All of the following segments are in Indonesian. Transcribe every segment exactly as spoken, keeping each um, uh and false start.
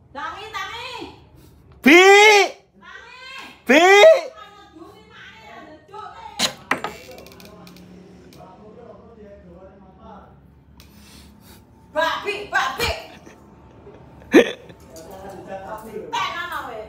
Tangi, tangi. Bi. Bi. Babi, babi. Tenan we.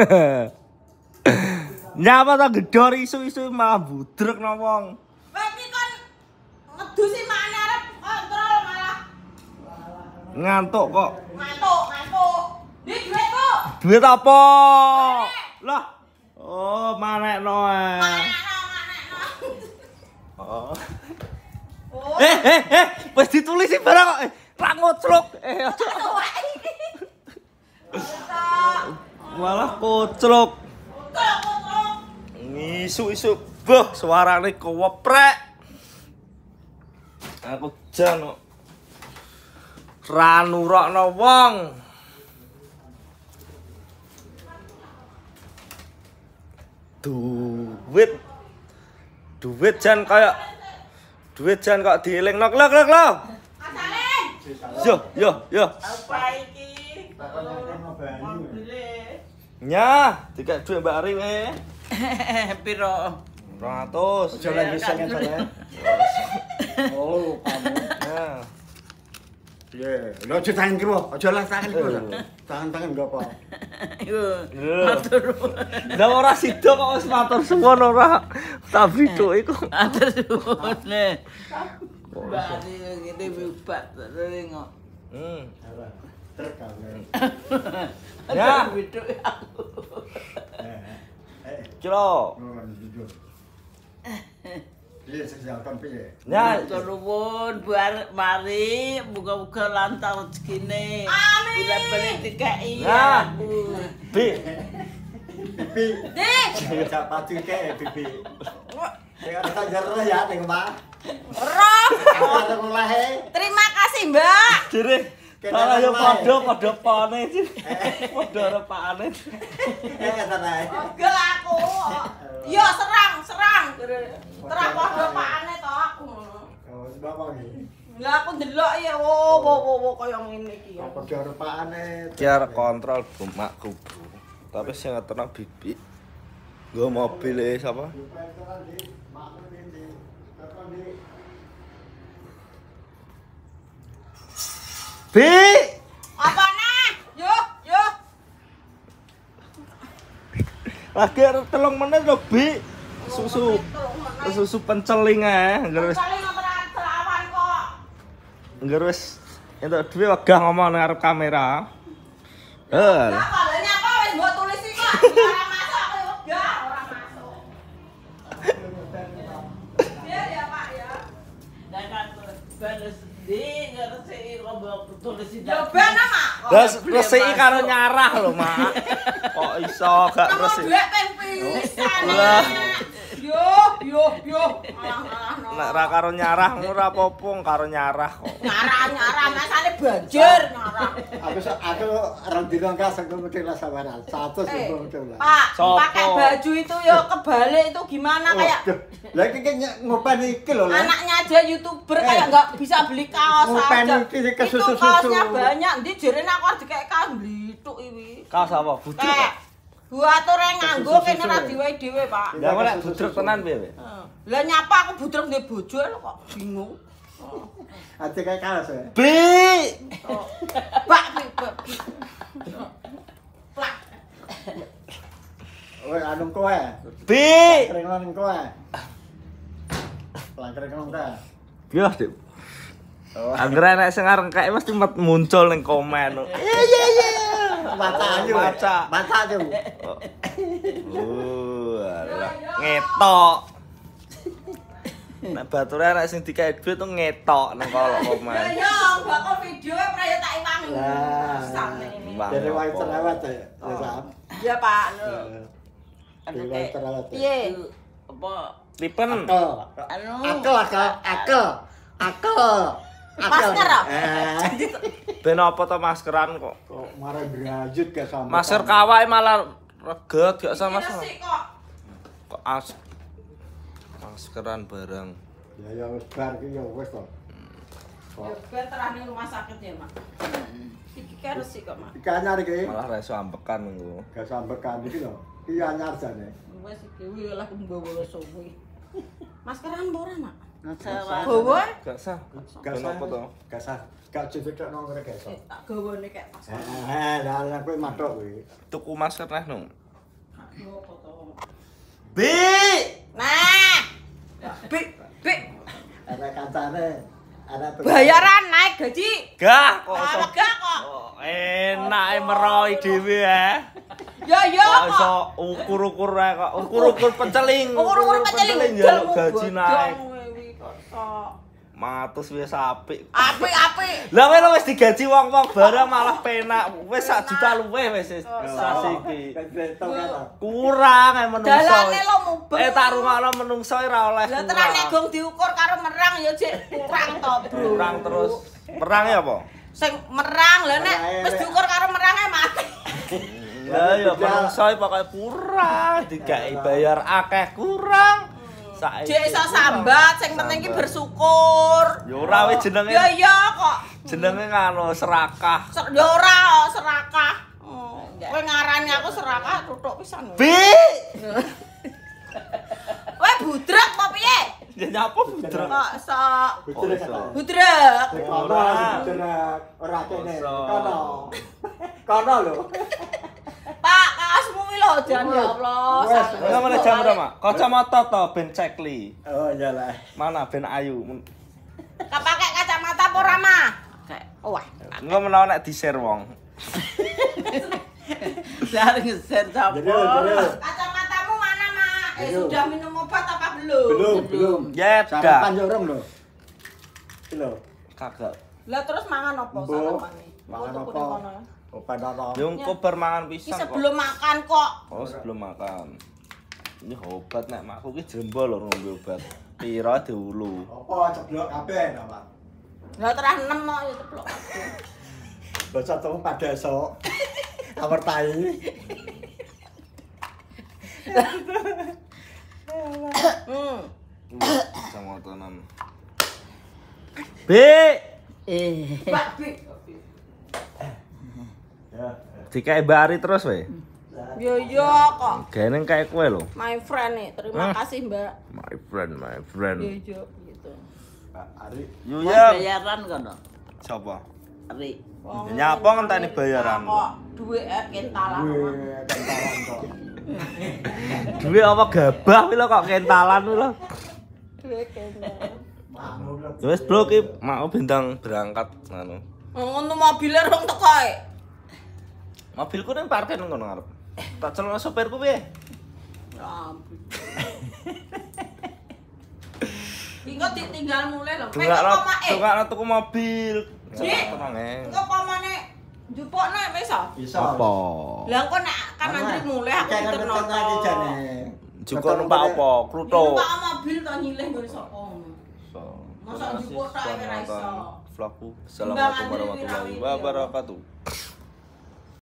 Nyapa ta gedor isu-isu malah budrek nang wong. Kowe iki kon ngedusi makane arep kontrol malah Ngantuk kok. ngantuk, ngantuk. Ndi duitku? Duit apa? Lah. Oh, manekno ae. Manekno, manekno. Oh. Oh. Eh, eh, eh, wis ditulis sih barang kok. Eh, ra ngocruk. Eh, aja. Malah kocruk. Isu-isu, boh, suarane keweprek. Aku jan kok. Ra nurokno wong. Duit. Duit jan kaya duit jan kok dielingno klek klek lho. Asalin. Yo, yo, yo. Apa iki? Nya, dikek dhuwit Mbak Aring e. Piro? dua ratus. Aja lagi sangen saya. Oh, kamu. Nah. Iya, lo aja tangan kiro, aja lah tangan kiro. Tangan-tangan enggak apa. Iku Lho. matur. Lah ora sida kok wis matur suwun ora. Tak biduk iku. Matur suwun le. Bari ngene bubat terus kok. Hmm. Trek kamu. Ya. Biduk aku. Eh, Kilo. oh, jujur. Iya, sejalan piye? Ya, Nuwun bar mari muga-muga lancar rezekine. Amin. Udah balik dikai Nah. aku. Bi. Pipi. Di. Siapa pati ke pipi. Saya ada jarah ya ning omah. Roh. Ada mulai. Terima kasih, Mbak. Jere. Kalau yo padha padha pone sih. Padha repakane. Eh kata nae. Ogel aku. Yo serang, serang. Terang padha pakane to aku. Oh, sebab iki. Lah aku ndelok ya, wo wo wo wo kaya ngene iki. Apa jarepane? Kiar kontrol bumakku, Bro. Tapi sing ngeterno bibi. Nggo mobil e sapa? Bi. Apa nah? Yo, yo. Lagi arep telung menit lho, Bi. Susu susu penceling ae, ngger wis Kali nomor selawan kok. ngger wis entuk dhewe wegah ngomong nang arep kamera. Heh. Lah kalau nyapa wis mbok tulis iki kok. Ora masuk aku wegah, ora masuk. Biar ya, Pak ya. Dan kan balas di ngerti kok tulis di. Yo ben Mak. Lah resiki karo nyarah lho, Mak. Kok iso gak Kamu resik? duit ping pisan. Lah. Yo, yo, yo. Alah, alah. Nek ra karo nyarah ora apa-apa karo nyarah kok. Nyarah-nyarah masane banjir nyarah. Aku aku orang dino kasar aku mesti lah sabaran. Satu Eh, sebelum coba. Pak, Sopo? pakai baju itu yo kebalik itu gimana kayak Lah iki kayaknya ngopan iki lho, lah. anaknya aja YouTuber kayak Eh. nggak bisa beli kaos Ngopen aja. iki ke Itu susu-susu. kaosnya banyak, ndi jerene aku harus dikek kaos blituk iki. Kaos apa? Budruk Eh, kok. buat orang nganggo Susu-susu. kene ra diwehi dhewe, Pak. Lah kok nek budruk tenan piye, Wek? Heeh. Lah nyapa aku budrek ndek bojo lho kok bingung. Ate kayak kaos ya. Bi. Oh. Pak, Pak, Pak. Plak. Woi, anu kowe. Bi. Keringan kowe. Pelangkring kowe. Bias, Dik. Anggere nek sing areng kae mesti met muncul ning komen. Iya iya iya. Baca aja. Baca. Baca aja. Oh, alah. Ngetok. Nek bature arek sing dikae dhuwit tuh ngetok nang kolok komen. Ya ya, bakal video prayo tak iwangi. Lah. Sane. Bang, Jadi wae apa? terawat ya. Ya, Sam. Ya, Pak. Jadi wae terawat. ya. Piye? Apa? Tipen. Akel. Anu. Akel, akel, akel. Akel. Akel. Masker, ah? Eh. Ben apa to maskeran kok? Kok marah berajut gak sama. Masker kawai malah reget gak sama sama. Resik kok. Kok as maskeran barang. Ya ya wis bar ki ya wis to. Ya ben terane rumah sakit ya, Mak. Iki kan resik kok, Mak. Iki anyar iki. Malah ra iso ambekan engko. Gak sambekan iki lho. Iki anyar jane. Wes iki kuwi lah mbawa suwi. Maskeran ora, Mak? Masalah. Bawa? Gak sah. Gak Ben sah. apa to? Gak sah. Gak cedek nang ngene gak sah. Eh, tak gawane kek pas. Eh, lah kowe matok kuwi. Tuku masker neh, Nung. Yo apa to? Bi! Nah. Bi, bi. Ada kancane. Ada Bayaran naik gaji. Gah, kok iso. Ah, gak kok. Oh, enake meroi dhewe ya. Ya ya Kok iso kok. ukur-ukur ae kok. Ukur-ukur penceling. Ukur-ukur penceling jaluk gaji naik. Kok. Matus wis apik. Apik-apik. Lah kowe wis digaji wong-wong barang malah penak. Wis sak juta luwih wis sasi iki. Kurang ae menungso. Dalane lo mubeng. Eh tak rungokno menungso ora oleh. Lah terus nek gong diukur karo merang ya jek kurang to, Bro. Kurang terus. Perang ya apa? Sing merang lha nek wis diukur karo merange mati. Lah ya menungso pokoke kurang, digawe bayar akeh kurang. Saiki. Jek iso sambat, sing penting ki bersyukur. Ya ora wis jenenge. Ya iya kok. Jenenge ngono serakah. Ser- Ya ora kok, serakah. Oh, kowe ngarani aku serakah tutuk pisan. Bi. Kowe budrek apa piye? Ya nyapa budrek. Kok sok Budrek kata. budrek. Kono budrek ora kene. Kono. Kono lho. Pak, kaosmu kuwi lho, Jan ya Allah. Wes, Sang- Enggak mana jam berapa? Kacamata to ben cekli. Oh iyalah. Mana ben ayu. Kepake kacamata apa ora, Mah? Wah. Enggak menawa nek di-share wong. Saya ngeser Jadi jadi capor. Kacamatamu mana, Mak? Eh, Ayo. sudah minum obat apa belum? belum belum. Ya Sarapan dah. jorong lho. Iki lho. Kagak. Lah terus mangan apa Mbok, sarapane? mangan Tuku apa? di kono. Obat apa? Yo engko bar mangan Iki pisang kok. sebelum makan kok. Oh, sebelum makan. Ini obat nek makku ki jembo lho ngombe obat. Pira diulu. Apa ceblok kabeh to, Pak? Lah terah enem kok ya ceplok. Basa temu pada esok. Amar tai. Hmm. Sama tenan. Bi, Eh. Mbak Bi. Ya. dikae bari terus we. Yo yo kok. Geneng kayak kowe lho. My friend nih, terima Hah? kasih Mbak. My friend, my friend. Yo yo gitu. Pak Ari. Yo Mas ya. bayaran kono. Sapa? Ari. Wong Ya, nyapa ngenteni bayaran. Kok duwe eh kentalan. Gue kentalan kok. Duwe apa gabah kuwi lho kok kentalan kuwi lho. Duwe kentalan. Manut lho. Ya wis bro ki mau bintang berangkat anu. Ngono mobilnya rong teko ae. Mobilku nang parkir nang kono ngarep. Tak celana sopirku piye? Ya ampun. Engko ditinggal mulai lho. Pengen Tungakno, kok mak eh. tungakno tuku mobil. Dik. Tenang e. Engko pamane njupukne wis ah. Bisa. Apa? Lah engko nek kan antri mulai aku Kayak diterno. ngerti lagi jane. Juga numpak apa? Pluto. Numpak mobil to nyilih ngene sapa. So, Masa njupuk tak ora iso. Vlogku. Assalamualaikum warahmatullahi wabarakatuh.